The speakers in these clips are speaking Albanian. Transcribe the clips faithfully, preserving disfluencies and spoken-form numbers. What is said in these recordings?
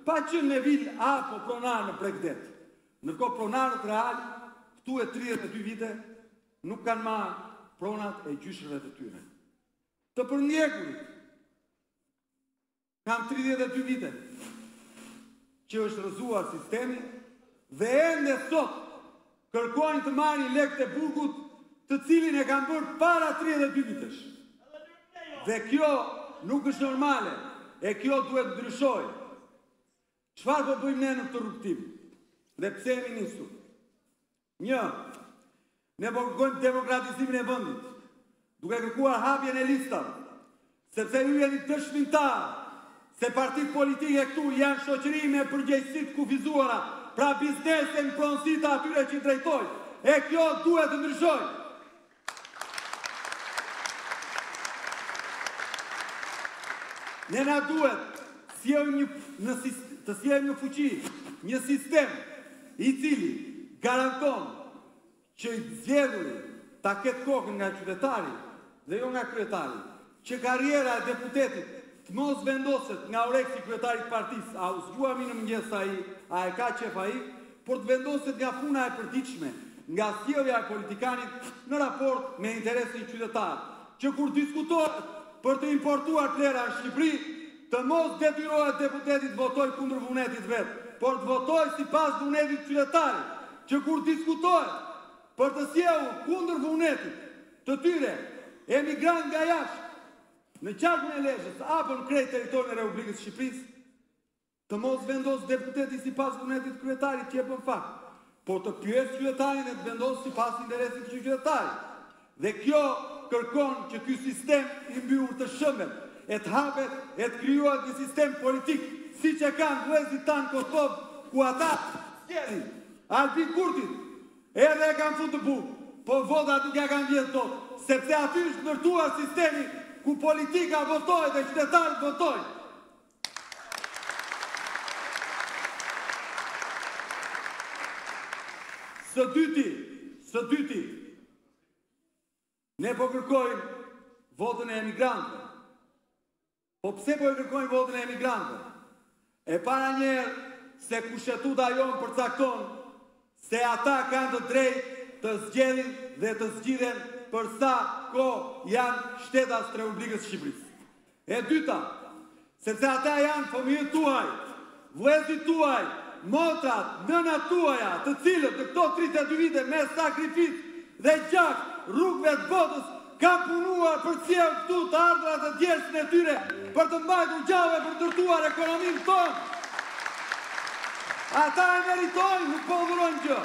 pa qenë me vil apo pronar në Bregdet. Ndërkohë pronarët real, këtu e tridhjetë e dy vite, nuk kanë marrë pronat e gjyshërve të tyre. Të përndjekurit, kam tridhjetë e dy vite, që është rëzuar sistemi, dhe ende sot kërkojnë të marrin lekët e burgut, të cilin e kanë bërë para tridhjetë e dy vitesh. Dhe kjo nuk është normale, e kjo duhet ndryshojë. Çfarë po bëjmë ne në këtë rrugtim? Dhe pse jemi nisur? Një, ne po kërkojmë demokratizimin e vendit, duke kërkuar hapjen e listave, sepse ju jeni dëshmitar se partitë politike këtu janë shoqëri me përgjegjësi të kufizuara, pra biznese në pronësi të atyre që drejtojnë, e kjo duhet të ndryshojë. Ne na duhet një, në, të sjellë një fuqi, një sistem i cili garanton që zgjedhuri ta ketë kokën nga qytetari dhe jo nga kryetari, që karriera e deputetit të mos vendoset nga oreksi kryetarit partisë, a u zgjua mi në mëngjes ai, a e ka qef ai, por të vendoset nga puna e përditshme, nga sjellja e politikanit në raport me interesin qytetar, që kur diskutohet për të importuar plera në Shqipëri, të mos detyrohet deputetit të votojë kundër vullnetit vet, por të votojë sipas vullnetit qytetarit, që kur diskutohet për të sjellur kundër vullnetit të tyre emigrant nga jashtë, në qarkun e Lezhës apo në krejt territorin e Republikës së Shqipërisë, të mos vendos deputeti sipas vullnetit kryetarit që jepën fakt, por të pyes qytetarin e të vendos sipas interesit të qytetarit. Dhe kjo kërkon që ky sistem i mbyllur të shëmbet, e të hapet, e të krijohet një sistem politik, siç e kanë vëllezërit tanë Kosovë, ku ata sjellim Albin Kurtit, edhe e kanë futur burg, po votat nuk ja kanë vjedhur dot, sepse aty është ndërtuar sistemi ku politika votohet dhe qytetarët votojnë. Së dyti, së dyti, ne po kërkojmë votën e emigrantëve. Po pse po e kërkojmë votën e emigrantëve? E para njerë se kushtetuta jonë përcakton se ata kanë të drejtë të zgjedhin dhe të zgjidhen për sa kohë janë shtetas të Republikës së Shqipërisë. E dyta, sepse ata janë fëmijët tuaj, vëllezërit tuaj, motrat, nënat tuaja, të cilët në këto tridhjetë e dy vite me sakrificë dhe gjak rrugëve të botës kanë punuar për të sjellë këtu të ardhurat e djersën e tyre për të mbajtur gjallë për të ndërtuar ekonominë tonë. Ata e meritojnë, nuk po dhurojnë gjë.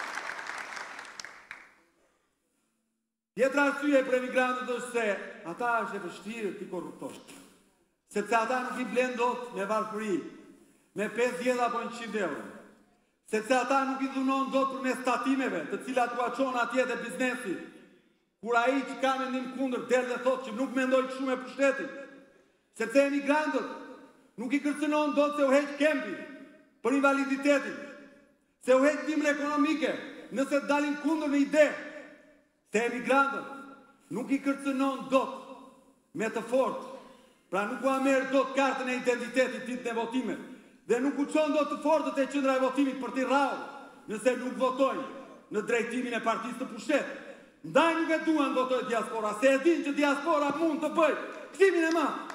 Tjetra arsye për emigrantët është se ata është e vështirë të korruptosh. Sepse ata nuk i blen dot me varfëri, me pesëdhjetë apo njëqind euro. Sepse ata nuk i dhunon dot përmes tatimeve, të cilat u çon atje te biznesi. Kur ai që ka mendim kundër del dhe thotë që nuk mendoj kështu me pushtetin. Sepse emigrantët nuk i kërcënon dot se u heq kempi për invaliditetin, se u heq dimër ekonomike nëse dalin kundër në ide. Se emigrantët nuk i kërcënon dot me të fortë, pra nuk u merr dot kartën e identitetit ditën e votimit, dhe nuk u çon dot të fortët e qendra e votimit për t'i rrallë nëse nuk votojnë në drejtimin e partisë të pushtetit. Ndaj nuk e duan votojë diaspora, se e din që diaspora mund të bëjë kthimin e madh.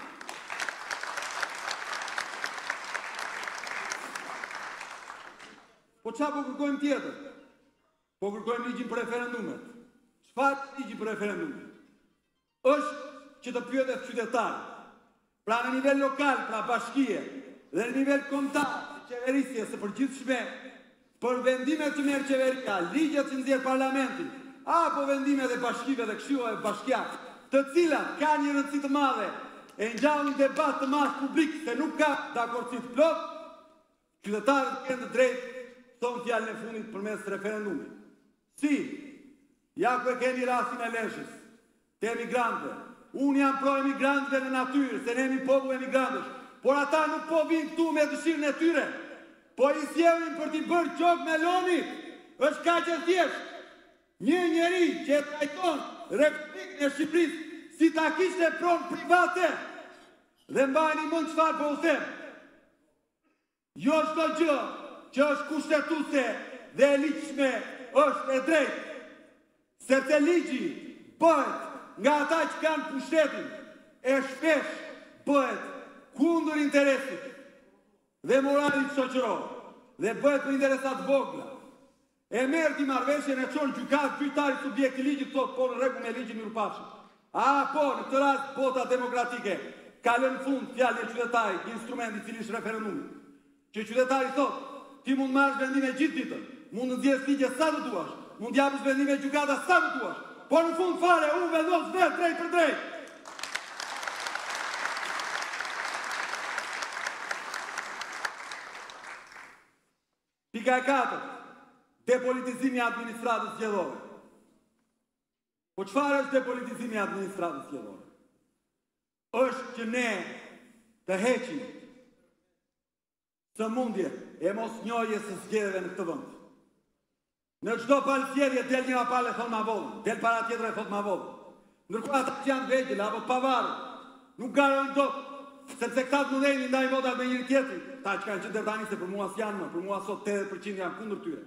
Po çfarë po kërkojmë tjetër? Po kërkojmë ligjin për referendumet. Çfarë ligji për referendumet? Është që të pyetet qytetarë, pra në nivel lokal, pra bashkie, dhe në nivel kombëtar, qeverisje së përgjithshme, për vendimet që merr qeveria, ligjet që nxjerr parlamenti, apo vendimet e bashkive dhe këshillave bashkiake, të cilat kanë një rëndësi të madhe, e ngjallin debat të madh publik se nuk ka dakordsi të plot, qytetarët kanë të drejtë thonë fjalën e fundit përmes referendumit. Si? Ja ku e keni rastin e Lezhës, të emigrantëve. Unë jam pro emigrantëve në natyrë, se ne jemi popull emigrantësh, por ata nuk po vinë këtu me dëshirën e tyre, po i sjellin për t'i bërë qok me loni. Është kaq e thjeshtë. Një njeri që e trajton Republikën e Shqipërisë si ta kishte pronë private, dhe mbajini mend çfarë po u them. Jo çdo gjë që është kushtetuese dhe e ligjshme është e drejtë. Sepse ligji bëhet nga ata që kanë pushtetin e shpesh bëhet kundër interesit dhe moralit shoqëror dhe bëhet për interesat vogla. E merr ti marrëveshjen e çon gjykat gjyqtari subjekti i ligjit thotë po në rregull me ligjin mirupafshim. A po në këtë rast bota demokratike ka lënë fund fjalën e qytetarit, instrumenti i cili është referendumi. Që qytetari thotë, ti mund marrësh vendime gjithë ditën, mund të nxjerrësh ligje sa të duash, mund të japësh vendime gjykata sa të duash, por në fund fare unë vendos vetë drejt për drejt. Pika e katërt, depolitizimi i administratës zgjedhore. Po çfarë është depolitizimi i administratës zgjedhore? Është që ne të heqim sëmundje e mosnjohjes së zgjedhjeve në këtë vend. Në çdo palësjedhje del një palë thon ma vonë, del para tjetër e thot ma vonë. Ndërkohë ata që janë vegjël apo të pavarur nuk garojnë dot, sepse këta të mundeni ndaj votat me njëri tjetrin. Ta që kanë qenë tani se për mua s'janë më, për mua sot tetëdhjetë përqind janë kundër tyre.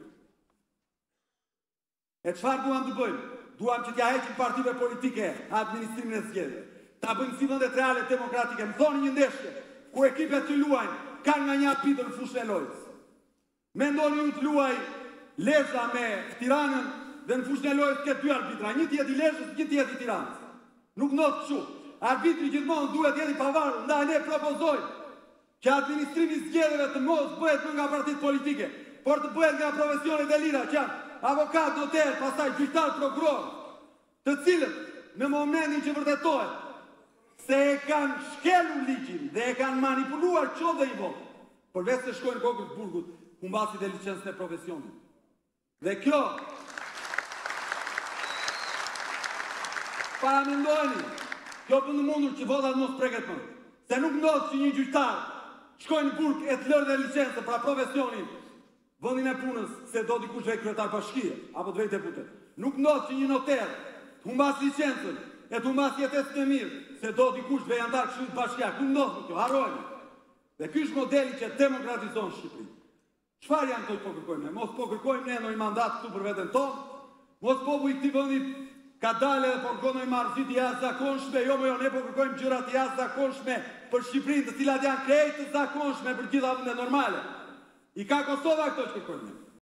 E çfarë duam të bëjmë? Duam që t'ja heqim partive politike administrimin e zgjedhjeve. Ta bëjmë si vendet reale demokratike. Më thoni një ndeshje ku ekipet që luajnë kanë nga një arbitër në fushën e lojës. Mendoni ju të luaj Lezhë me Tiranën dhe në fushën e lojës ke dy arbitra, një tjetër i Lezhës, një tjetër i Tiranës. Nuk ndodh kështu. Arbitri gjithmonë duhet jetë i pavarur, ndaj ne propozojmë që administrimi i zgjedhjeve të mos bëhet nga partitë politike, por të bëhet nga profesionet e lira që janë avokat, notar, pastaj gjyqtar, prokuror, të cilët në momentin që vërtetohet se e kanë shkelur ligjin dhe e kanë manipuluar çdo i votë, përveç se shkojnë kokës burgut, humbasit e licencën e profesionit. Dhe kjo, paramendojeni, kjo për në mundur që votat mos preket më, se nuk ndodhë që një gjyqtar shkojnë burg e të lërë dhe licencë pra profesionin vëndin e punës se do dikush vej kryetar bashkie, apo të vej deputet. Nuk ndodhë që një noter të humbas licencën e të humbas jetesën e mirë, se do dikush vej antar këshillit bashkiak. Nuk ndodhë në kjo, harrojnë. Dhe ky është modeli që demokratizon Shqipërinë. Çfarë janë këto po kërkojmë ne? Mos po kërkojmë ne ndonjë mandat këtu për veten tonë, mos po i këtij vendi ka dalë dhe po kërkojmë marrësi të jashtëzakonshme, jo më jo, ne po kërkojmë gjëra të jashtëzakonshme për Shqipërinë, të cilat janë krejt të zakonshme për gjitha vendet normale. I ka Kosova këto që kërkojmë.